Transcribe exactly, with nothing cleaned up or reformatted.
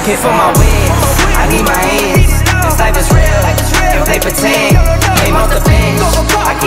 Hit for my wins, I need my ends. This life is real, if they pretend. Came off the bench, I